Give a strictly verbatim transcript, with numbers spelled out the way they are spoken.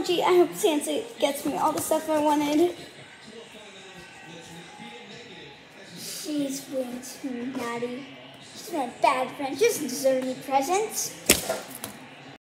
gee, I hope Santa gets me all the stuff I wanted. She's being too naughty. She's been a bad friend. She doesn't deserve any presents.